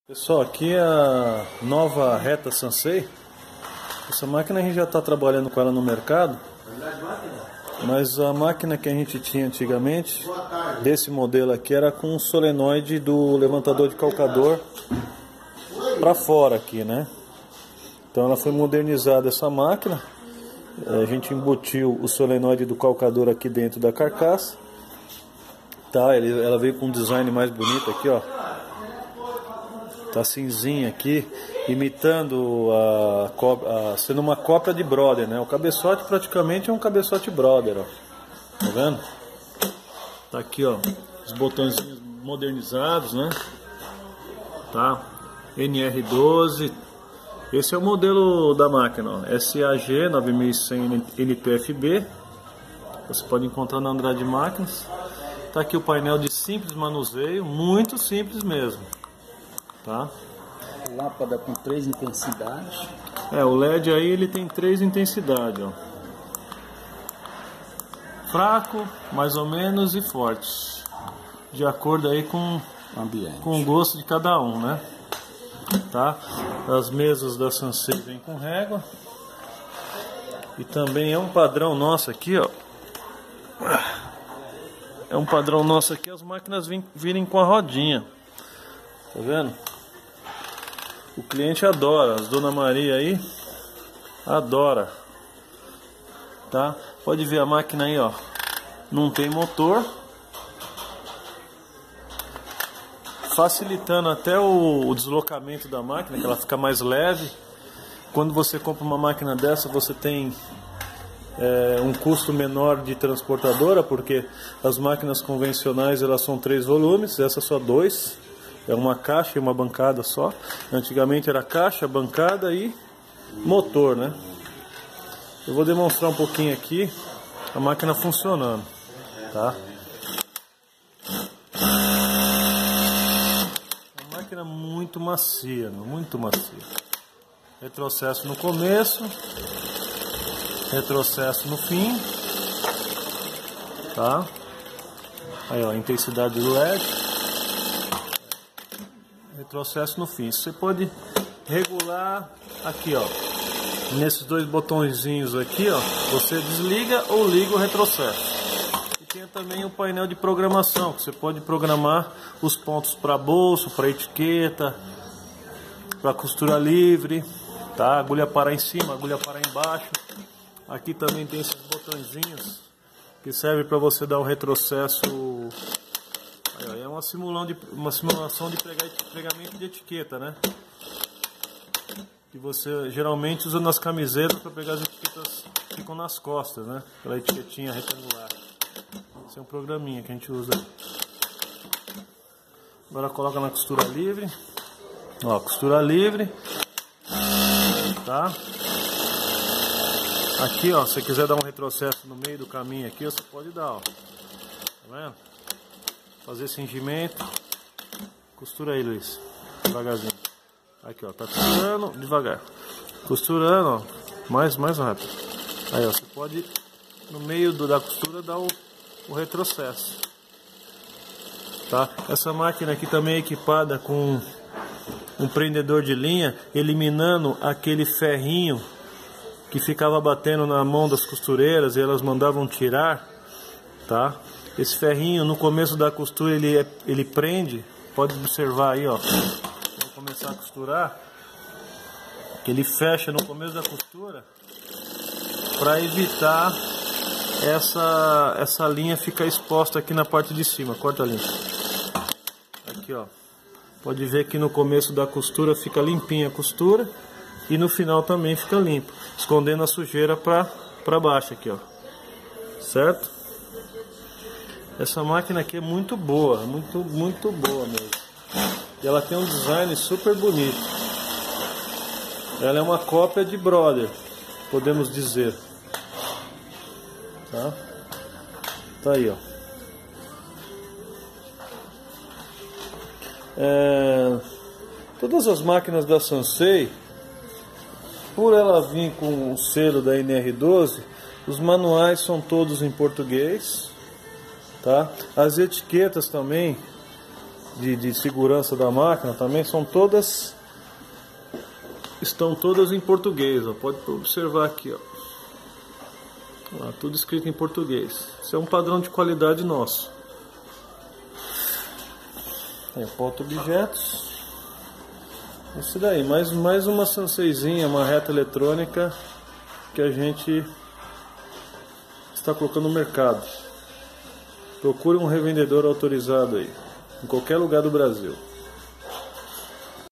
Pessoal, aqui é a nova Reta Sansei. Essa máquina a gente já está trabalhando com ela no mercado, mas a máquina que a gente tinha antigamente, desse modelo aqui, era com um solenoide do levantador de calcador para fora aqui, né? Então ela foi modernizada, essa máquina. A gente embutiu o solenoide do calcador aqui dentro da carcaça, tá? Ela veio com um design mais bonito aqui, ó. Tá cinzinha aqui, imitando sendo uma cópia de Brother, né? O cabeçote praticamente é um cabeçote Brother, ó. Tá vendo? Tá aqui, ó, os botõezinhos modernizados, né? Tá? NR12. Esse é o modelo da máquina, ó. SAG 9100 NTFB. Você pode encontrar na Andrade Máquinas. Tá aqui o painel de simples manuseio, muito simples mesmo. Tá? Lâmpada com 3 intensidades. O LED aí ele tem 3 intensidades, ó. Fraco, mais ou menos e forte, de acordo aí com o gosto de cada um, né? Tá? As mesas da Sansei vem com régua. E também é um padrão nosso aqui, ó. É um padrão nosso aqui, as máquinas virem com a rodinha. Tá vendo? O cliente adora, as Dona Maria aí adora, tá? Pode ver a máquina aí, ó, não tem motor, facilitando até o deslocamento da máquina, que ela fica mais leve. Quando você compra uma máquina dessa, você tem um custo menor de transportadora, porque as máquinas convencionais elas são 3 volumes, essa só 2. É uma caixa e uma bancada só. Antigamente era caixa, bancada e motor, né? Eu vou demonstrar um pouquinho aqui a máquina funcionando, tá? Uma máquina muito macia, muito macia. Retrocesso no começo, retrocesso no fim, tá? Aí, ó, a intensidade do LED. Retrocesso no fim. Você pode regular aqui, ó, nesses 2 botõezinhos aqui, ó, você desliga ou liga o retrocesso. E tem também o painel de programação, que você pode programar os pontos para bolso, para etiqueta, para costura livre, tá? Agulha parar em cima, agulha parar embaixo. Aqui também tem esses botõezinhos que serve para você dar o retrocesso. É uma simulação de pregamento de etiqueta, né? Que você geralmente usa nas camisetas para pegar as etiquetas que ficam nas costas, né? Aquela etiquetinha retangular. Esse é um programinha que a gente usa. Agora coloca na costura livre. Ó, costura livre. Tá? Aqui, ó, se você quiser dar um retrocesso no meio do caminho aqui, você pode dar, ó. Tá vendo? Fazer cingimento. Costura aí, Luiz. Devagarzinho. Aqui, ó. Tá costurando devagar. Costurando, ó. Mais rápido. Aí, ó. Você pode, no meio da costura, dar o retrocesso. Tá? Essa máquina aqui também é equipada com um prendedor de linha, eliminando aquele ferrinho que ficava batendo na mão das costureiras e elas mandavam tirar. Tá? Esse ferrinho no começo da costura ele prende, pode observar aí, ó. Vou começar a costurar, ele fecha no começo da costura para evitar essa linha ficar exposta aqui na parte de cima. Corta a linha. Aqui, ó. Pode ver que no começo da costura fica limpinha a costura e no final também fica limpo, escondendo a sujeira para baixo aqui, ó. Certo? Essa máquina aqui é muito boa, muito boa mesmo. E ela tem um design super bonito. Ela é uma cópia de Brother, podemos dizer. Tá? Tá aí, ó. Todas as máquinas da Sansei, por ela vir com o selo da NR12, os manuais são todos em português. Tá? As etiquetas também de segurança da máquina também estão todas em português, ó. Pode observar aqui, ó. Lá, tudo escrito em português. Isso é um padrão de qualidade nosso. Aí, porta-objetos. Esse daí, mais uma Sanseizinha, uma reta eletrônica que a gente está colocando no mercado. Procure um revendedor autorizado aí, em qualquer lugar do Brasil.